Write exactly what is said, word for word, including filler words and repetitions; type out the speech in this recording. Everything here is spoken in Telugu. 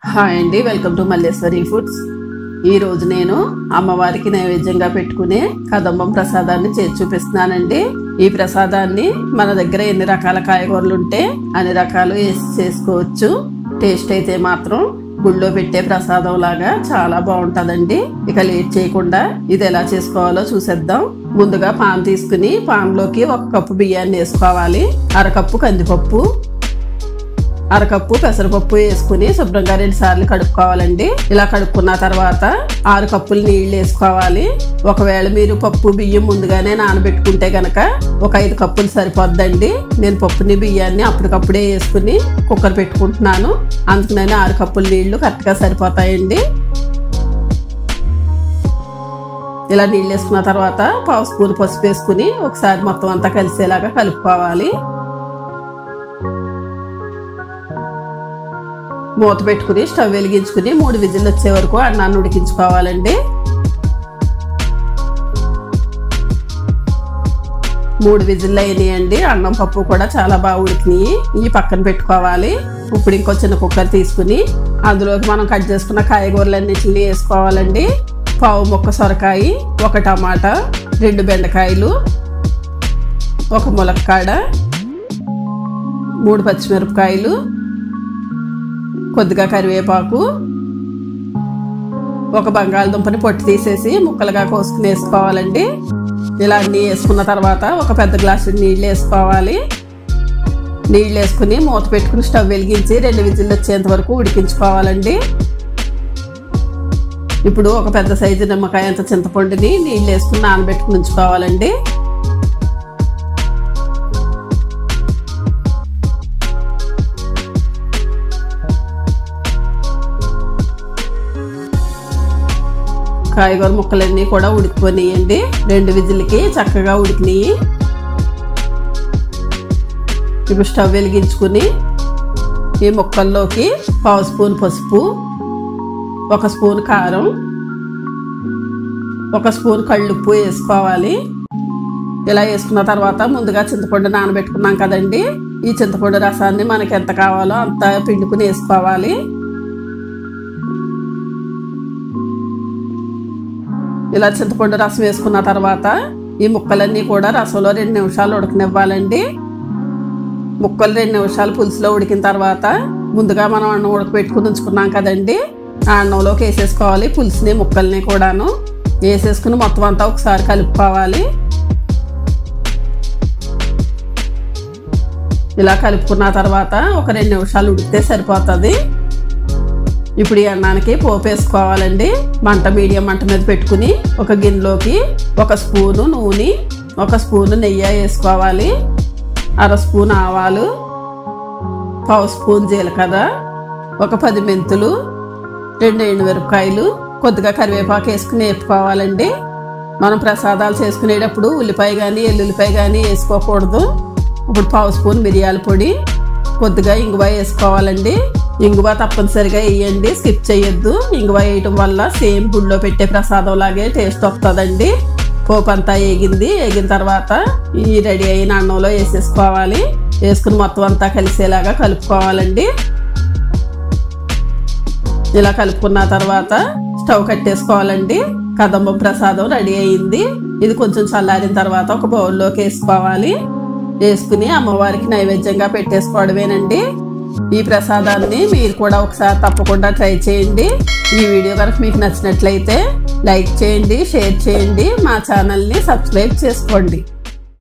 హాయ్ అండి, వెల్కమ్ టు మల్లేశ్వరి ఫుడ్స్. ఈరోజు నేను అమ్మవారికి నైవేద్యంగా పెట్టుకునే కదంబం ప్రసాదాన్ని చేసి చూపిస్తున్నానండి. ఈ ప్రసాదాన్ని మన దగ్గర ఎన్ని రకాల కాయగూరలు ఉంటే అన్ని రకాలు వేసి చేసుకోవచ్చు. టేస్ట్ అయితే మాత్రం గుళ్ళో పెట్టే ప్రసాదం లాగా చాలా బాగుంటుందండి. ఇక లేట్ చేయకుండా ఇది ఎలా చేసుకోవాలో చూసేద్దాం. ముందుగా పాన్ తీసుకుని పాన్లోకి ఒక కప్పు బియ్యాన్ని వేసుకోవాలి. అరకప్పు కందిపప్పు, అరకప్పు పెసరపప్పు వేసుకుని శుభ్రంగా రెండు సార్లు కడుక్కోవాలండి. ఇలా కడుక్కున్న తర్వాత ఆరు కప్పులు నీళ్లు వేసుకోవాలి. ఒకవేళ మీరు పప్పు బియ్యం ముందుగానే నానబెట్టుకుంటే గనక ఒక ఐదు కప్పులు సరిపోద్దండి. నేను పప్పుని బియ్యాన్ని అప్పటికప్పుడే వేసుకుని కుక్కర్ పెట్టుకుంటున్నాను, అందుకనే ఆరు కప్పుల నీళ్లు కరెక్ట్గా సరిపోతాయండి. ఇలా నీళ్ళు వేసుకున్న తర్వాత పావు స్పూన్ పసుపు వేసుకుని ఒకసారి మొత్తం అంతా కలిసేలాగా కలుపుకోవాలి. మూత పెట్టుకుని స్టవ్ వెలిగించుకుని మూడు విజిల్లు వచ్చే వరకు అన్నాన్ని ఉడికించుకోవాలండి. మూడు విజిల్లు అయినాయండి. అన్నం పప్పు కూడా చాలా బాగా ఉడికినాయి. ఈ పక్కన పెట్టుకోవాలి. ఇప్పుడు ఇంకో చిన్న కుక్కర్ తీసుకుని అందులోకి మనం కట్ చేసుకున్న కాయగూరలన్నింటినీ వేసుకోవాలండి. పావు ముక్క సొరకాయ, ఒక టమాటా, రెండు బెండకాయలు, ఒక ములక్కాడ, మూడు పచ్చిమిరపకాయలు, కొద్దిగా కరివేపాకు, ఒక బంగాళదుంపని పొట్టు తీసేసి ముక్కలుగా కోసుకుని వేసుకోవాలండి. ఇలా అన్నీ వేసుకున్న తర్వాత ఒక పెద్ద గ్లాసు నీళ్ళు వేసుకోవాలి. నీళ్ళు వేసుకుని మూత పెట్టుకుని స్టవ్ వెలిగించి రెండు విజిల్లు వచ్చేంత వరకు ఉడికించుకోవాలండి. ఇప్పుడు ఒక పెద్ద సైజు నిమ్మకాయ అంత చింతపండుని నీళ్ళు వేసుకుని నానబెట్టుకుని ఉంచుకోవాలండి. కాయగూర ముక్కలన్నీ కూడా ఉడికిపోయినాయండి. రెండు విజిల్కి చక్కగా ఉడికినాయి. ఇప్పుడు స్టవ్ వెలిగించుకుని ఈ ముక్కల్లోకి పావు స్పూన్ పసుపు, ఒక స్పూన్ కారం, ఒక స్పూన్ కళ్ళుప్పు వేసుకోవాలి. ఇలా వేసుకున్న తర్వాత ముందుగా చింతపండు నానబెట్టుకున్నాం కదండి, ఈ చింతపండు రసాన్ని మనకి ఎంత కావాలో అంత పిండుకుని వేసుకోవాలి. ఇలా చింతపండు రసం వేసుకున్న తర్వాత ఈ ముక్కలన్నీ కూడా రసంలో రెండు నిమిషాలు ఉడకనివ్వాలండి. ముక్కలు రెండు నిమిషాలు పులుసులో ఉడికిన తర్వాత ముందుగా మనం అన్నం ఉడకపెట్టుకుని ఉంచుకున్నాం కదండి, ఆ అన్నంలోకి వేసేసుకోవాలి. పులుసుని ముక్కల్ని కూడాను వేసేసుకుని మొత్తం అంతా ఒకసారి కలుపుకోవాలి. ఇలా కలుపుకున్న తర్వాత ఒక రెండు నిమిషాలు ఉడికితే సరిపోతుంది. ఇప్పుడు ఈ అన్నానికి పోపు వేసుకోవాలండి. మంట మీడియం మంట మీద పెట్టుకుని ఒక గిన్నెలోకి ఒక స్పూను నూనె, ఒక స్పూను నెయ్యి వేసుకోవాలి. అర స్పూన్ ఆవాలు, పావు స్పూన్ జీలకర్ర, ఒక పది మెంతులు, రెండు ఎండుమిరపకాయలు, కొద్దిగా కరివేపాకు వేసుకుని వేపుకోవాలండి. మనం ప్రసాదాలు చేసుకునేటప్పుడు ఉల్లిపాయ కానీ ఎల్లుల్లిపాయ కానీ వేసుకోకూడదు. ఇప్పుడు పావు స్పూన్ మిరియాల పొడి, కొద్దిగా ఇంగువ వేసుకోవాలండి. ఇంగువ తప్పనిసరిగా వేయండి, స్కిప్ చేయొద్దు. ఇంగువ వేయటం వల్ల సేమ్ గుళ్ళో పెట్టే ప్రసాదం లాగే టేస్ట్ వస్తుందండి. పోపు అంతా వేగింది. వేగిన తర్వాత ఈ రెడీ అయిన అన్నంలో వేసేసుకోవాలి. వేసుకుని మొత్తం అంతా కలిసేలాగా కలుపుకోవాలండి. ఇలా కలుపుకున్న తర్వాత స్టవ్ కట్టేసుకోవాలండి. కదంబం ప్రసాదం రెడీ అయింది. ఇది కొంచెం చల్లారిన తర్వాత ఒక బౌల్లోకి వేసుకోవాలి. వేసుకుని అమ్మవారికి నైవేద్యంగా పెట్టేసుకోవడమేనండి. ఈ ప్రసాదాన్ని మీరు కూడా ఒకసారి తప్పకుండా ట్రై చేయండి. ఈ వీడియో కనుక మీకు నచ్చినట్లయితే లైక్ చేయండి, షేర్ చేయండి, మా ఛానల్ని సబ్స్క్రైబ్ చేసుకోండి.